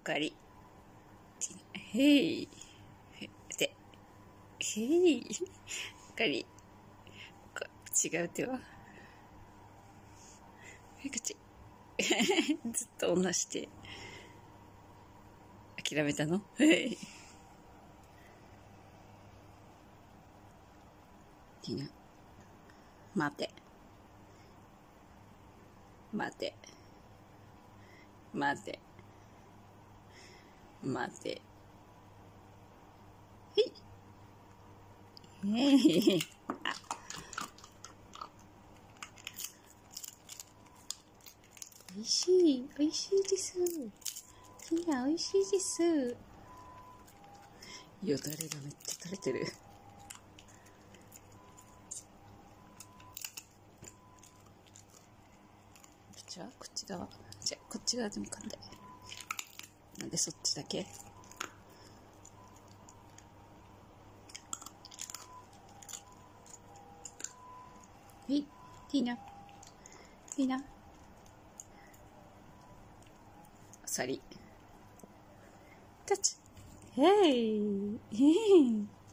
かり。へい。で、へい。あかり。違う手は。口。ずっと同じ手。諦めたの？へい。ティナ。待て。待て。待て。待て。へい。へい。おいしい。おいしいです。ティナ、おいしいです。よだれがめっちゃ垂れてる。じゃあ、こっち側。じゃあ、こっち側でも噛んで。なんでそっちだけ？はい、ティーナ。ティーナ。あさり。タッチ。へい。へい。